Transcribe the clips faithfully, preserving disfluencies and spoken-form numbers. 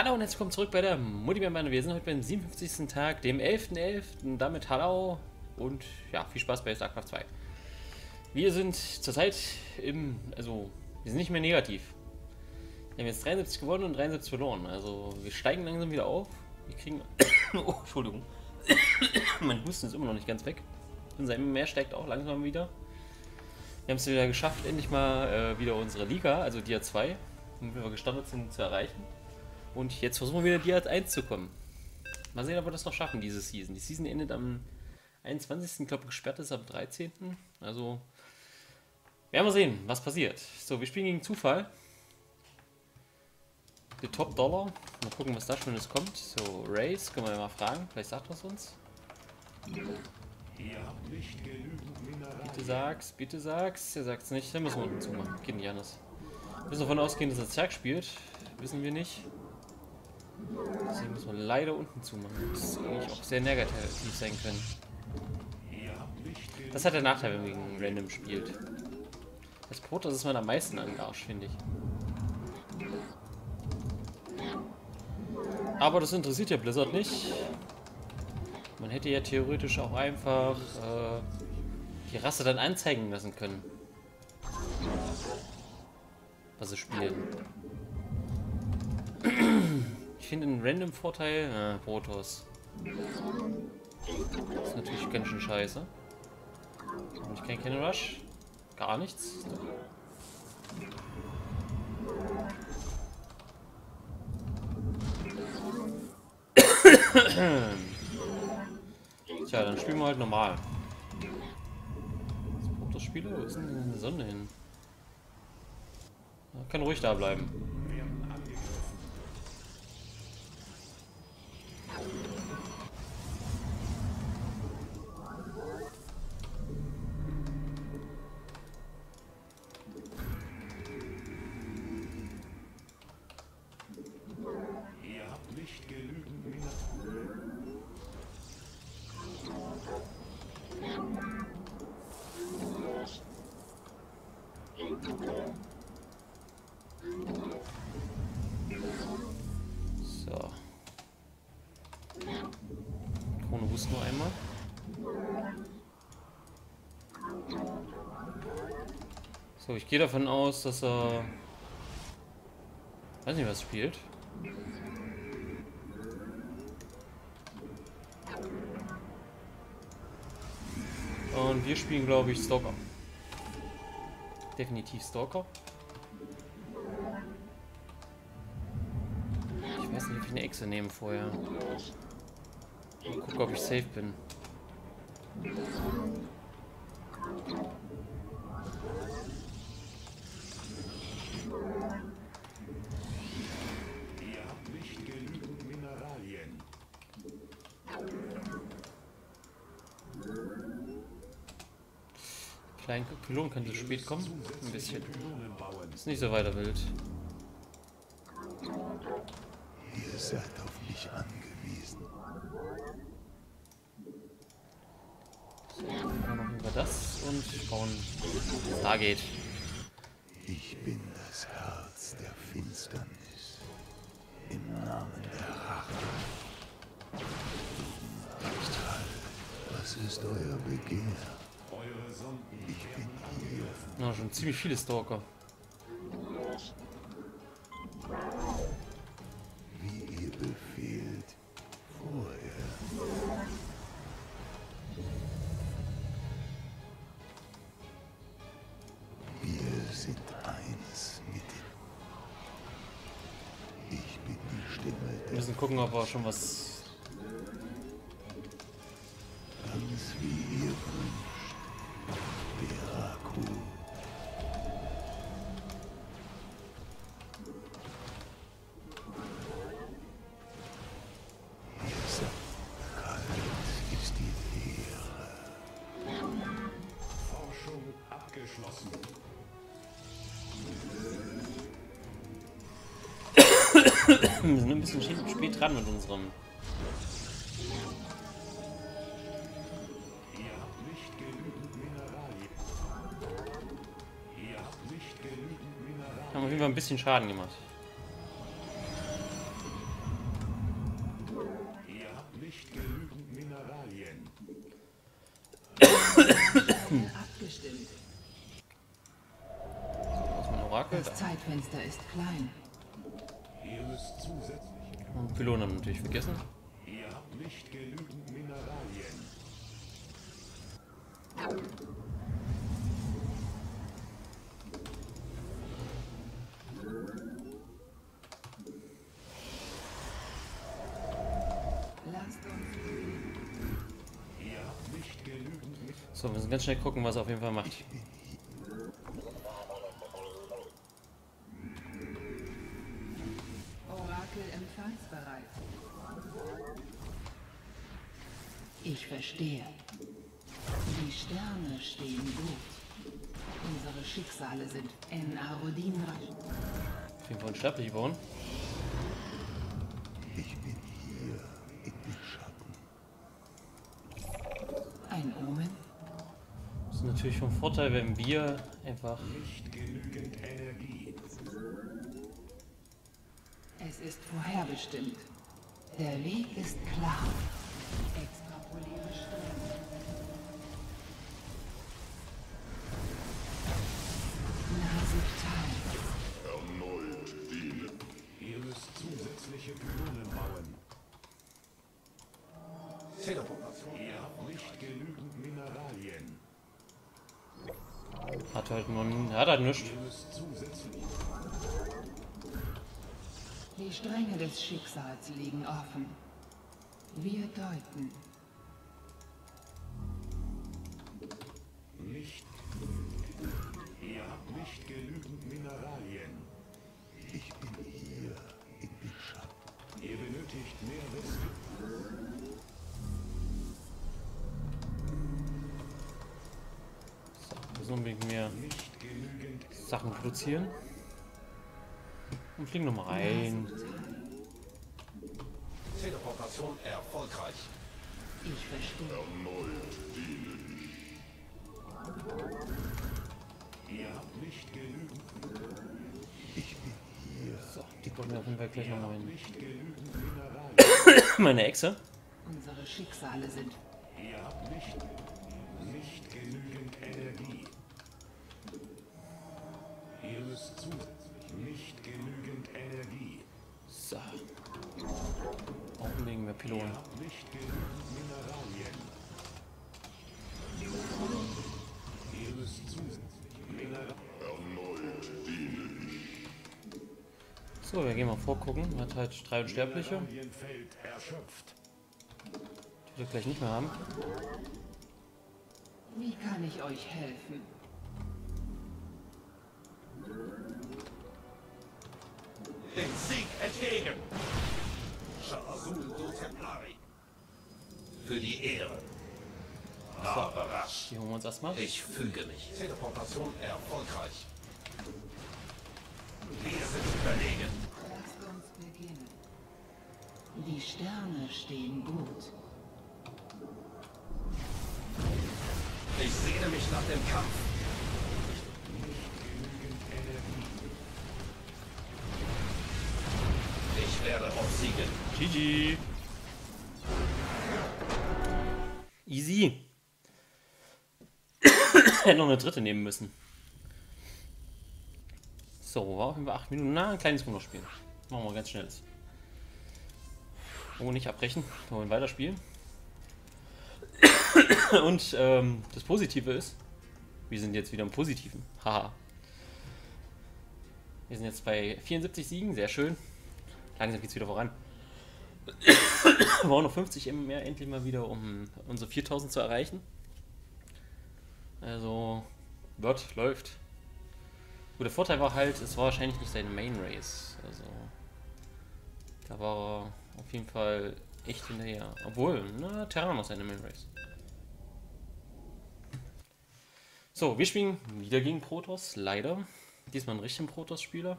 Hallo und herzlich willkommen zurück bei der Multimedia. Wir sind heute beim siebenundfünfzigsten Tag, dem elften elften Damit hallo und ja, viel Spaß bei StarCraft zwei. Wir sind zurzeit im, also wir sind nicht mehr negativ. Wir haben jetzt dreiundsiebzig gewonnen und dreiundsiebzig verloren. Also wir steigen langsam wieder auf. Wir kriegen, oh, Entschuldigung, mein Husten ist immer noch nicht ganz weg. Unser M M R steigt auch langsam wieder. Wir haben es wieder geschafft, endlich mal äh, wieder unsere Liga, also Dia zwei, womit wir gestartet sind, zu erreichen. Und jetzt versuchen wir wieder Dia eins zu kommen. Mal sehen, ob wir das noch schaffen, diese Season. Die Season endet am einundzwanzigsten Ich glaube, gesperrt ist am dreizehnten Also, werden wir sehen, was passiert. So, wir spielen gegen Zufall. Die Top Dollar. Mal gucken, was da Schönes kommt. So, Race, können wir ja mal fragen. Vielleicht sagt er es uns. Bitte sag's, bitte sag's. Er sagt's nicht, dann müssen wir unten zumachen. Geht nicht anders. Wir müssen davon ausgehen, dass er Zerg spielt. Wissen wir nicht. Deswegen müssen wir leider unten zumachen. Das ist eigentlich auch sehr negativ sein können. Das hat der Nachteil, wenn man gegen Random spielt. Das Protoss ist man am meisten an Arsch, finde ich. Aber das interessiert ja Blizzard nicht. Man hätte ja theoretisch auch einfach äh, die Rasse dann anzeigen lassen können. Was sie spielen. Ich finde einen Random-Vorteil, äh, Protoss. Das ist natürlich ganz schön scheiße. Und ich kann keinen Rush. Gar nichts. Tja, dann spielen wir halt normal. Das Protoss-Spieler? Wo ist denn die Sonne hin? Ja, kann ruhig da bleiben. So. Krone Boost nur einmal. So, ich gehe davon aus, dass er... weiß nicht, was spielt. Und wir spielen, glaube ich, Stalker. Definitiv Stalker. Ich weiß nicht, ob ich eine Echse nehme vorher. Guck, ob ich safe bin. Ihr habt nicht genügend Mineralien. Klein Pylon könnte spät kommen. Ein bisschen. Ist nicht so weiter wild. Ihr seid auf mich angewiesen. So, dann machen wir das und bauen Stargate. Ich bin das Herz der Finsternis. Im Namen der Rache. Kristall, was ist euer Begehr? Eure Sonden. Ich bin hier. Na, schon ziemlich viele Stalker. Wie ihr befehlt. Vorher. Wir sind eins mit dem. Ich bin die Stimme Wir der müssen gucken, ob wir schon was... ganz wie ihr wünscht. Beraku. Ihr sagt, kalt ist die Leere. Forschung abgeschlossen. Wir sind ein bisschen spät dran mit unserem... Ihr habt nicht genügend Mineralien. Ihr habt nicht genügend Mineralien. Haben auf jeden Fall ein bisschen Schaden gemacht. Zeitfenster ist klein. Ihr müsst zusätzlich. Und Pylonen haben natürlich vergessen. Ihr habt nicht genügend Mineralien. Lasst uns. Ihr habt nicht genügend. So, wir müssen ganz schnell gucken, was er auf jeden Fall macht. Orakel empfangsbereit. Ich verstehe. Die Sterne stehen gut. Unsere Schicksale sind en Arodin. Auf jeden Fall unsterblich geworden. Ich bin hier in den Schatten. Ein Omen? Das ist natürlich von Vorteil, wenn wir einfach... Nicht genügend Energie. Es ist vorherbestimmt. Der Weg ist klar. Extrapoliere Sterne. Nasetal. Erneut dienen. Ihr müsst zusätzliche Pylonen bauen. Ihr habt nicht genügend Mineralien. Hat halt nur... Hat halt nichts. Ihr müsst zusätzlich. Die Stränge des Schicksals liegen offen. Wir deuten. Nicht. Ihr habt nicht genügend Mineralien. Ich bin hier in den Schatten. Ihr benötigt mehr Wissen. So, wir müssen unbedingt mehr Nicht genügend. Sachen produzieren. Und fliegen nochmal rein. Teleportation erfolgreich. Ich verstehe. Ihr habt nicht genügend. Ich bin hier. So, die kommen wir auf jeden Fall gleich nochmal hin. Nicht genügend Mineralien. Meine Echse. Unsere Schicksale sind. Ihr habt nicht, nicht genügend Energie. Ihr müsst zusätzlich nicht genügend Energie. So. Auch unbedingt mehr Pylonen. Ihr habt nicht genügend Mineralien. Ihr müsst zusätzlich Mineralien. Erneut dienen. So, wir gehen mal vorgucken. Hat halt drei Unsterbliche. Mineralienfeld erschöpft. Die wir gleich nicht mehr haben. Wie kann ich euch helfen? Den Sieg entgegen! Sha'Azul du Templari. Für die Ehre. Barbarash. Die holen wir uns erstmal. Ich füge mich. Teleportation erfolgreich. Wir sind überlegen. Lasst uns beginnen. Die Sterne stehen gut. Ich sehne mich nach dem Kampf. Ich werde obsiegen. G G. Easy. Hätte noch eine dritte nehmen müssen. So, war auf jeden Fall acht Minuten. Na, ein kleines Runde spielen. Machen wir ganz schnelles. Oh, nicht abbrechen. Wir wollen weiterspielen. Und ähm, das Positive ist, wir sind jetzt wieder im Positiven. Haha. Wir sind jetzt bei vierundsiebzig Siegen, sehr schön. Langsam geht's wieder voran. Wir brauchen noch fünfzig mehr endlich mal wieder, um unsere viertausend zu erreichen. Also, wird, läuft. Gut, der Vorteil war halt, es war wahrscheinlich nicht seine Main Race. Also, da war er auf jeden Fall echt hinterher. Obwohl, na, Terranos seine Main Race. So, wir spielen wieder gegen Protoss, leider. Diesmal einen richtigen Protoss-Spieler.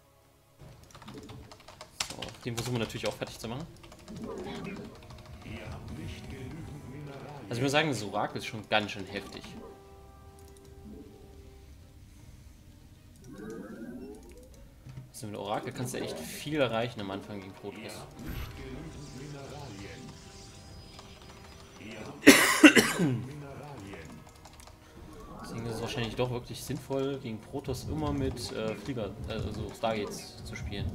So, den versuchen wir natürlich auch fertig zu machen. Ihr habt nicht genügend Mineralien. Also ich muss sagen, das Orakel ist schon ganz schön heftig. Also mit Orakel kannst du echt viel erreichen am Anfang gegen Protoss. Ihr habt nicht genügend Mineralien. Ihr habt nicht genügend Mineralien. Deswegen ist es wahrscheinlich doch wirklich sinnvoll, gegen Protoss immer mit äh, Flieger, also Stargates zu spielen.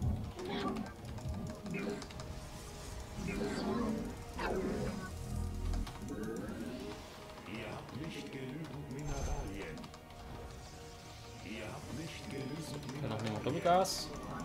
Ihr habt nicht genügend Mineralien. Ihr habt nicht genügend Dann noch nehmen wir Doppelgas.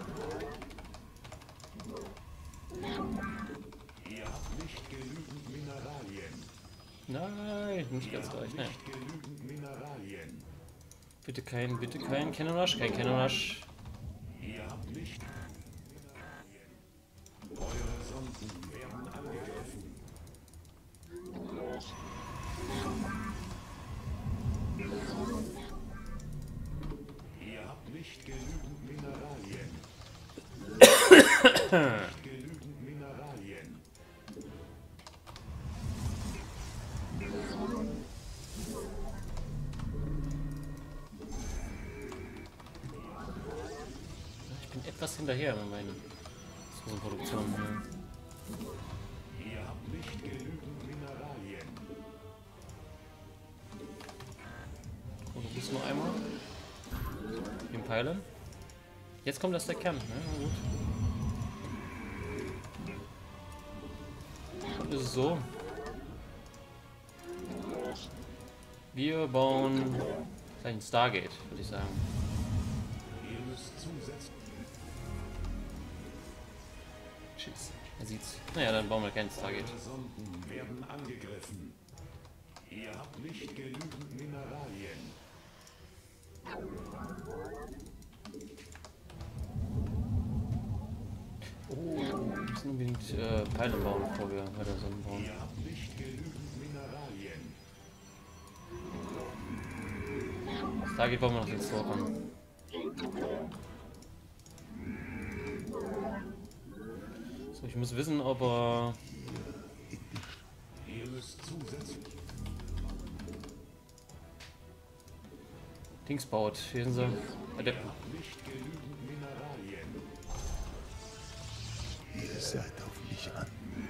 Ihr habt nicht genügend Mineralien. Nein, nicht ganz gleich. Nein. Nicht genügend Mineralien. Bitte kein, bitte kein Cannon-Rush, kein Cannon-Rush. Ihr habt nicht Mineralien. Eure Sonden werden angegriffen. Ihr habt nicht genügend Mineralien. Nicht genügend Mineralien. Ich bin etwas hinterher mit meinen Produktionen. Ja. Ihr habt nicht genügend Mineralien. Und du bist nur einmal. Den Pfeilen. Jetzt kommt das der Kern, ne? Na gut. Dann ist es so. Wir bauen gleich ein Stargate, würde ich sagen. Ihr müsst zusätzlich. Tschüss. Er sieht's. Naja, dann bauen wir kein Stargate. Eure Sonden werden angegriffen. Ihr habt nicht genügend Mineralien. Oh, wir müssen unbedingt äh, Pfeile bauen, bevor wir weiter Sonnen bauen. Ihr habt nicht genügend Mineralien. Stargate bauen wir noch den Stalkern. So, ich muss wissen, ob er Ihr müsst zusätzlich. Dings baut. Hier sind sie. Adepten. Nicht genügend Mineralien. Ihr seid auf mich an.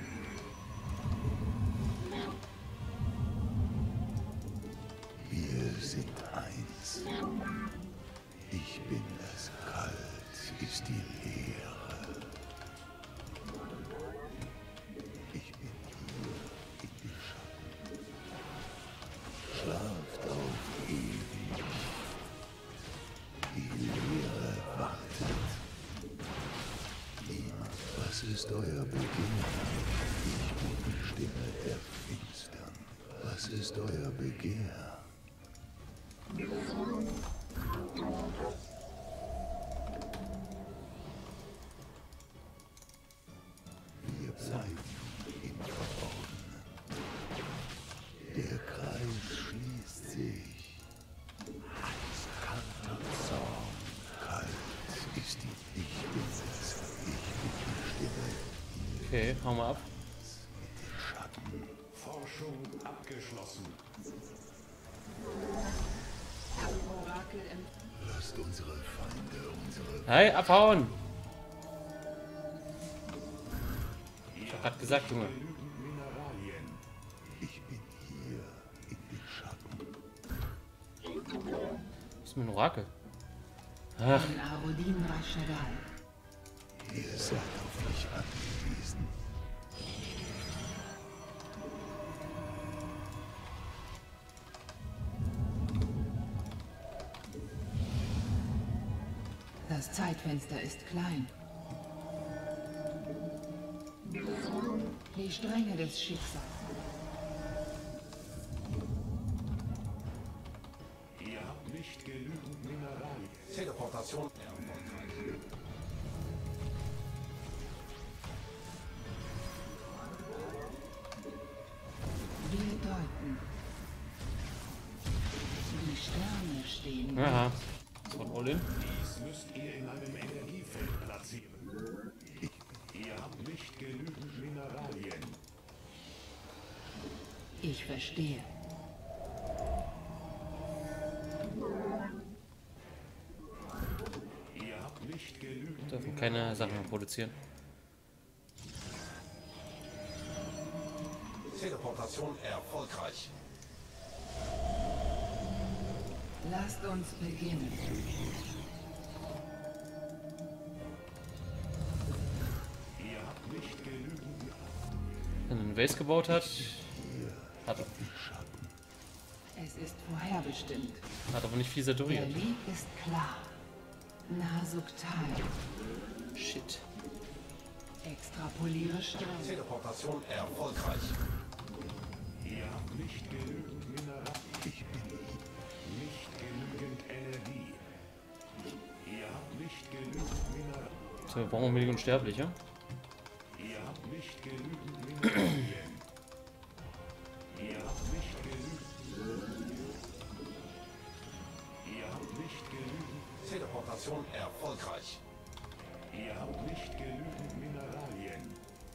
Wir sind eins. Ich bin es, kalt ist die Leere. Ich bin hier in den Schatten. Schlaft auf ewig. Die Leere wartet. Was ist euer Begehr? Ich bin die Stimme der Finstern. Was ist euer Begehr? Wir bleiben im Verborgenen. Der Kreis schließt sich. Kalter Zorn. Kalt ist die Ich bin es. Ich bin die Stimme Okay, hauen wir ab. mit den Schatten. Forschung abgeschlossen. Orakel im Lasst unsere Feinde unsere Hey, abhauen! Ich hab grad gesagt, Junge. Genügend Mineralien. Ich bin hier in den Schatten. Was ist mit dem Orakel? Ach, von Arodin Rashadal. Ihr seid auf mich angewiesen. Das Zeitfenster ist klein. Die Stränge des Schicksals. Ihr habt nicht genügend Mineralien. Teleportation erfolgreich. Wir deuten. Die Sterne stehen. aha. Das war All-In. Dies müsst ihr in einem Energiefeld platzieren. Ihr habt nicht genügend Mineralien. Ich verstehe. Ihr habt nicht genügend Wir dürfen keine Sachen mehr produzieren. Teleportation erfolgreich. Lasst uns beginnen. Ihr habt nicht genügend. Wenn er einen Vase gebaut hat, hat er, Es ist vorherbestimmt. hat aber nicht viel Der saturiert. Weg ist klar. Nasuktal. Shit. Extrapoliere Strom. Teleportation erfolgreich. Ihr habt nicht genügend Mineral. Ich bin nicht genügend Energie. Ihr habt nicht genügend Mineral. So, wir brauchen wir Million Sterbliche. Ihr habt nicht genügend Mineralien. Ihr habt nicht genügend. Ihr habt nicht genügend. Teleportation erfolgreich. Ihr habt nicht genügend Mineralien.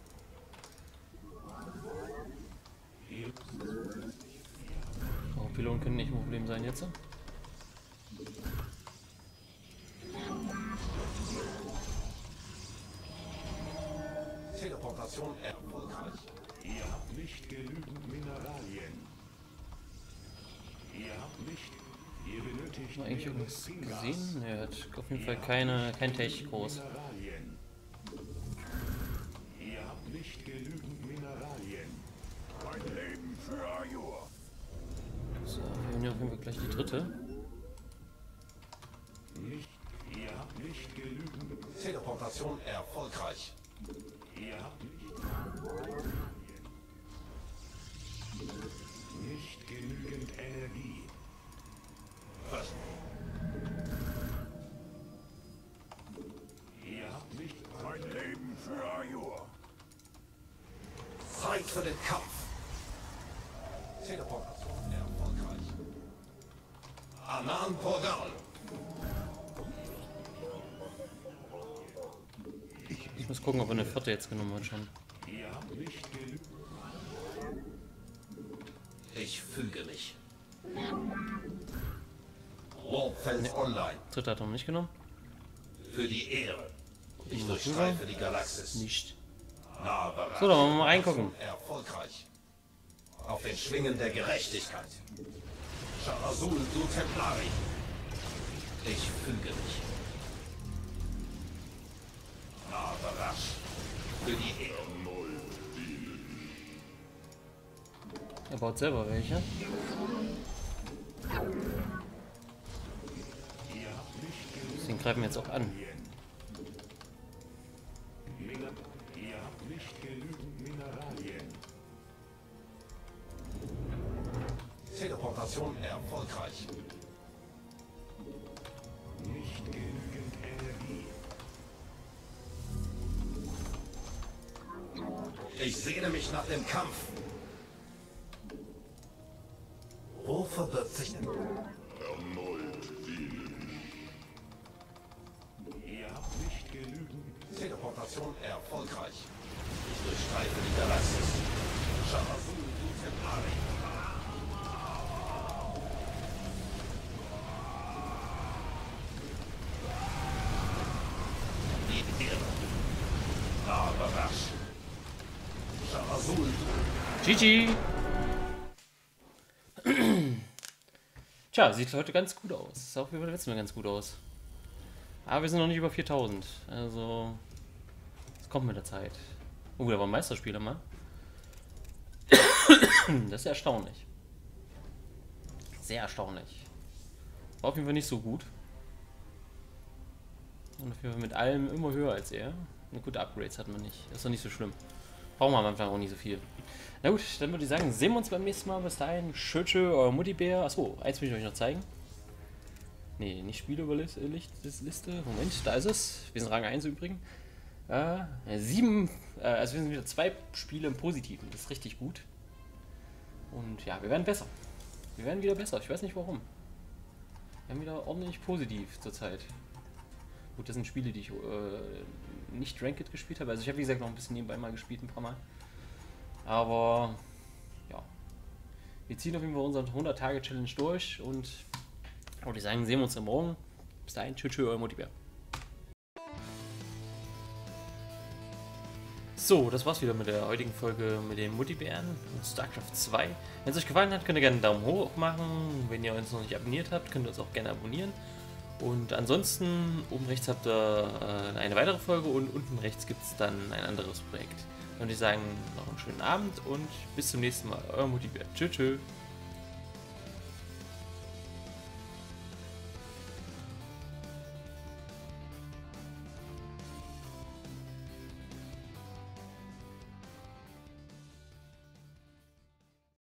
Ihr Oh, Pylonen können nicht ein Problem sein jetzt. Teleportation erfolgreich. Ihr habt nicht genügend Mineralien. Ihr habt nicht. Ihr benötigt Haben wir eigentlich mehr irgendwas Fingas. gesehen? Er hat auf jeden Fall keine, kein Tech groß. Mineralien. Ihr habt nicht genügend Mineralien. Mein Leben für Ajur. So, wir haben hier auf jeden Fall gleich die dritte. Nicht. Ihr habt nicht genügend. Teleportation erfolgreich. Ihr habt nicht. Nicht genügend Energie. Was? Ihr habt nicht. Mein Leben für Ajur. Zeit für den Kampf. Teleportation erfolgreich. Anan Porgal. Ich muss gucken, ob er eine vierte jetzt genommen hat schon. Ihr habt nicht genügend. Ich füge mich. Warpfels Online. Dritte hat er noch nicht genommen. Für die Ehre. Ich Mal durchstreife die Galaxis. Nicht. Nah So, dann wollen wir mal reingucken. Erfolgreich. Auf den Schwingen der Gerechtigkeit. Sharazul du Templari. Ich füge mich. Navarash. Für die Ehre. Er baut selber welche. Ihr habt nicht genügend. Deswegen greifen wir jetzt auch an. Miner Ihr habt nicht genügend Mineralien. Teleportation erfolgreich. Nicht genügend Energie. Ich sehne mich nach dem Kampf. Wo verbirgt sich denn? Ihr habt nicht genügend. Teleportation erfolgreich. Ich durchstreife die Galaxis. Sharazul du Templari. Die Ehre. Navarash. Sharazul du. G G! Tja, sieht heute ganz gut aus. Sah auch wie beim letzten Mal ganz gut aus. Aber wir sind noch nicht über viertausend. Also, es kommt mit der Zeit. Oh, da war ein Meisterspieler mal. Das ist erstaunlich. Sehr erstaunlich. War auf jeden Fall nicht so gut. Und auf jeden Fall mit allem immer höher als er. Eine gute Upgrades hat man nicht. Ist doch nicht so schlimm. Brauchen wir am Anfang auch nicht so viel. Na gut, dann würde ich sagen, sehen wir uns beim nächsten Mal. Bis dahin, schön, schön, euer Muttibär. Achso, eins will ich euch noch zeigen. Nee, nicht Spieleüberliste. Moment, da ist es. Wir sind Rang eins übrigens. Äh, sieben, äh, also wir sind wieder zwei Spiele im Positiven. Das ist richtig gut. Und ja, wir werden besser. Wir werden wieder besser. Ich weiß nicht warum. Wir haben wieder ordentlich positiv zurzeit. Gut, das sind Spiele, die ich äh, nicht Ranked gespielt habe. Also ich habe wie gesagt noch ein bisschen nebenbei mal gespielt, ein paar Mal. Aber ja, wir ziehen auf jeden Fall unseren hundert-Tage-Challenge durch und würde ich sagen, sehen wir uns dann morgen. Bis dahin, tschüss, tschüss, euer Motivär. So, das war's wieder mit der heutigen Folge mit den Muttibären und StarCraft zwei. Wenn es euch gefallen hat, könnt ihr gerne einen Daumen hoch machen. Wenn ihr uns noch nicht abonniert habt, könnt ihr uns auch gerne abonnieren. Und ansonsten, oben rechts habt ihr äh, eine weitere Folge und unten rechts gibt es dann ein anderes Projekt. Und ich sagen noch einen schönen Abend und bis zum nächsten Mal. Euer Muttibär. Tschüss, tschüss.